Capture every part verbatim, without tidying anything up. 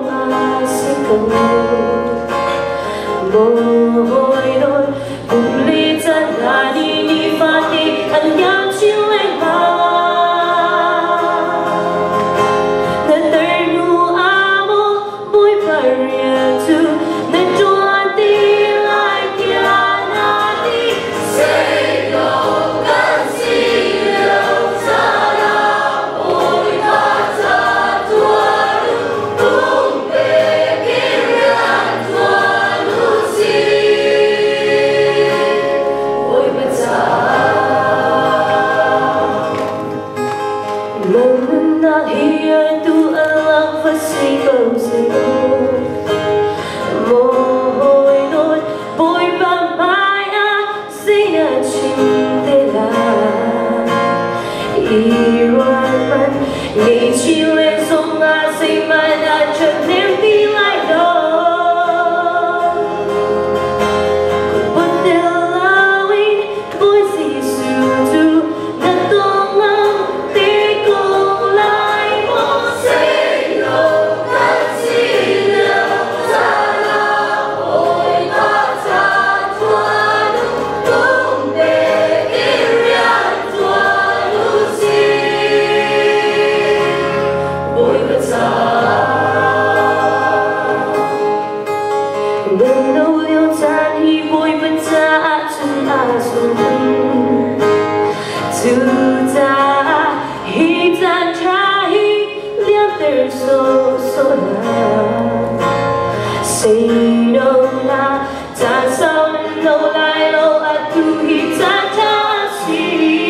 mà sẽ cầu mỗi đôi cùng ly chân là đi đi pha đi anh nhắm chiếu anh mà nên tới nu amo vui paria tu nên tuan ti lại kia na đi say no can see you sana oi kata tuaru tumpe kirian tuaru si oi bata lần nào here tu alang fasih kau senyum mỗi đôi bôi bám mãi á xin anh cinta iwan man ngày chiều em sông ngã say mai đã chợt em đi lại đó but they're allowing voices to na tông lăng tí cùng lại một say no can see you sana oi kata tuaru tumpe kirian tuaru si oi kata bên đâu liêu tan hi bôi bên ta chân a sung tu ta hi tan tra hi liêu ter so so na say no na ta sao no lai lo a tu hi ta ta si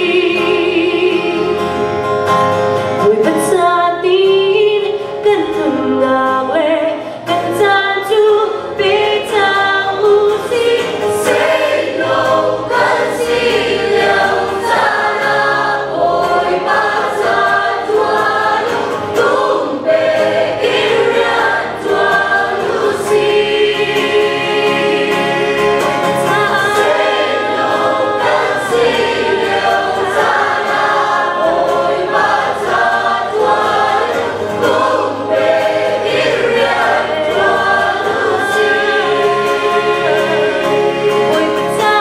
bôi bên ta tin cần thùng ngạc lệ cần ta chu biết ta u si say no can see you sana oi bata tuaru tumpe kirian tuaru si say no can see you sana oi bata tuaru tumpe kirian tuaru si oi bata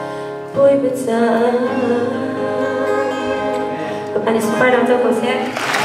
Panis para untuk konser.